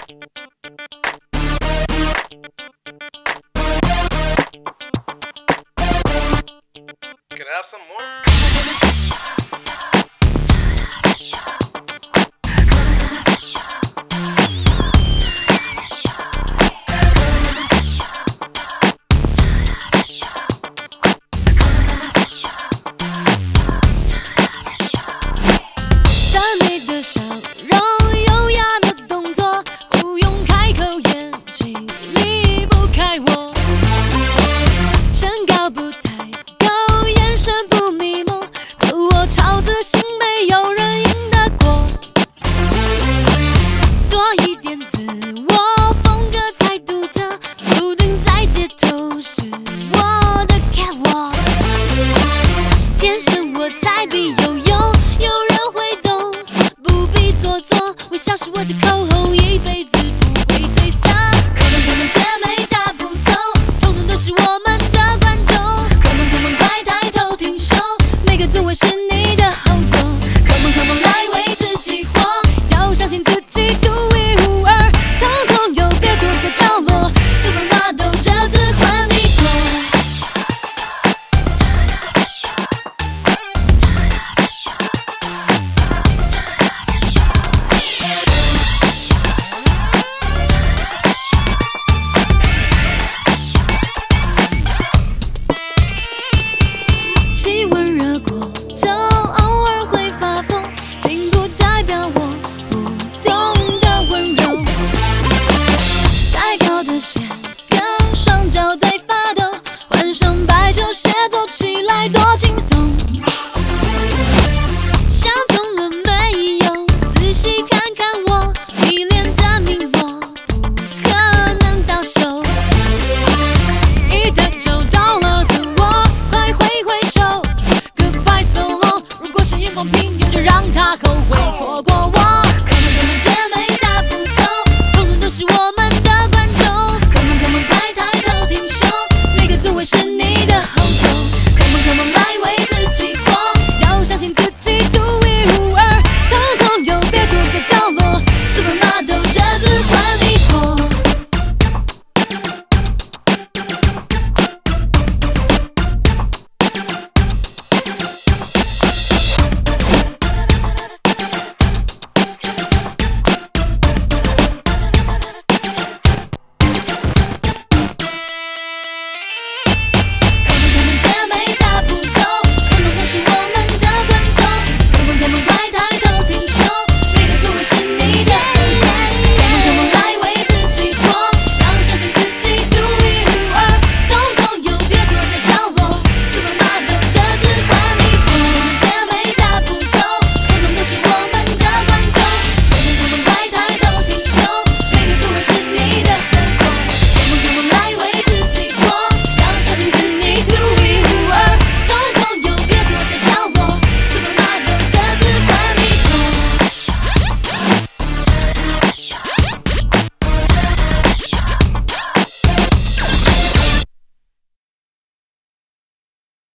Can I have some more? 谄媚的笑容，优雅的动作，不用开口，眼睛离不开我。身高不太高，眼神不迷蒙，可我超自信，没有人赢得过。多一点自我，风格才独特，注定在街头是我的 catwalk。天生我材必有用，有人会懂，不必做作，微笑是我的口红，一辈子不会褪色。Come on, come on，姐妹。